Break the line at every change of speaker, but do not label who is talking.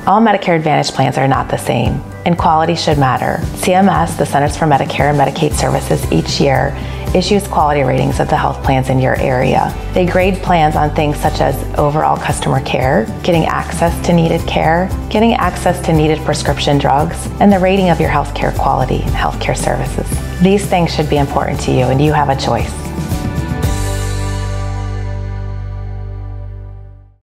All Medicare Advantage plans are not the same, and quality should matter. CMS, the Centers for Medicare and Medicaid Services, each year issues quality ratings of the health plans in your area. They grade plans on things such as overall customer care, getting access to needed care, getting access to needed prescription drugs, and the rating of your healthcare quality and healthcare services. These things should be important to you, and you have a choice.